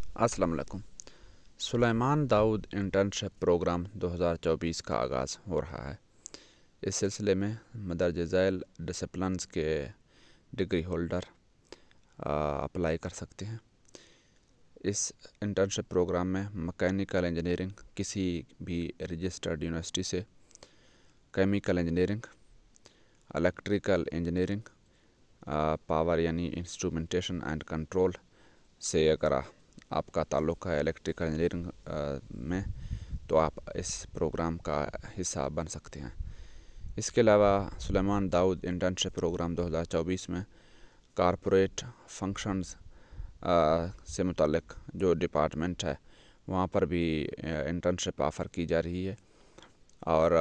अस्सलाम वालेकुम। Suleman Dawood internship programme 2024 का आगाज़ हो रहा है। इस सिलसिले में मदरज झैल डिसिप्लिन्स के डिग्री होल्डर अप्लाई कर सकते हैं। इस इंटर्नशिप प्रोग्राम में मैकेनिकल इंजीनियरिंग किसी भी रजिस्टर्ड यूनिवर्सिटी से, chemical engineering, electrical engineering, power यानी इंस्ट्रूमेंटेशन एंड कंट्रोल से अगर आपका ताल्लुक़ है इलेक्ट्रिकल इंजीनियरिंग में, तो आप इस प्रोग्राम का हिस्सा बन सकते हैं। इसके अलावा सुलेमान दाऊद इंटर्नशिप प्रोग्राम 2024 में कॉरपोरेट फंक्शंस से मुतालिक जो डिपार्टमेंट है वहाँ पर भी इंटर्नशिप ऑफ़र की जा रही है, और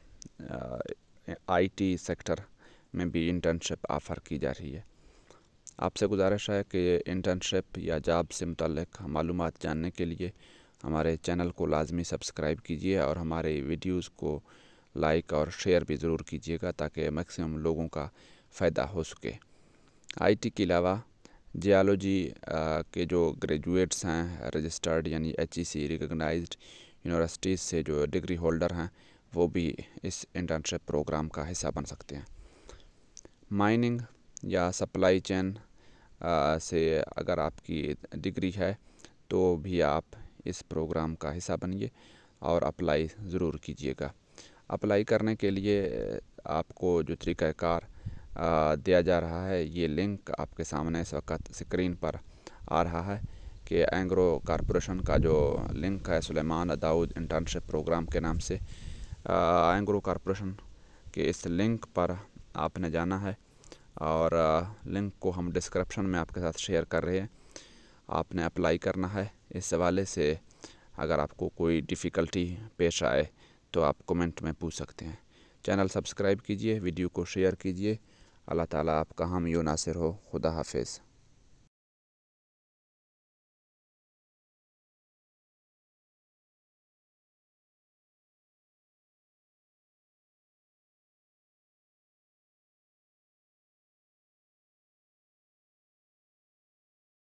आईटी सेक्टर में भी इंटर्नशिप ऑफ़र की जा रही है। आपसे गुजारिश है कि इंटर्नशिप या जॉब से मुताल्लिक़ मालूमात जानने के लिए हमारे चैनल को लाजमी सब्सक्राइब कीजिए और हमारे वीडियोस को लाइक और शेयर भी ज़रूर कीजिएगा ताकि मैक्सिमम लोगों का फ़ायदा हो सके। आईटी के अलावा जियोलॉजी के जो ग्रेजुएट्स हैं रजिस्टर्ड यानी एचईसी रिकॉग्नाइज्ड यूनिवर्सिटीज़ से जो डिग्री होल्डर हैं, वो भी इस इंटर्नशिप प्रोग्राम का हिस्सा बन सकते हैं। माइनिंग या सप्लाई चेन से अगर आपकी डिग्री है तो भी आप इस प्रोग्राम का हिस्सा बनिए और अप्लाई ज़रूर कीजिएगा। अप्लाई करने के लिए आपको जो तरीक़ाकार दिया जा रहा है, ये लिंक आपके सामने इस वक्त स्क्रीन पर आ रहा है कि एंग्रो कॉरपोरेशन का जो लिंक है सुलेमान दाऊद इंटर्नशिप प्रोग्राम के नाम से, एंग्रो कॉरपोरेशन के इस लिंक पर आपने जाना है और लिंक को हम डिस्क्रिप्शन में आपके साथ शेयर कर रहे हैं। आपने अप्लाई करना है। इस हवाले से अगर आपको कोई डिफ़िकल्टी पेश आए तो आप कमेंट में पूछ सकते हैं। चैनल सब्सक्राइब कीजिए, वीडियो को शेयर कीजिए। अल्लाह ताला आपका हामी व नासिर हो। खुदा हाफिज़।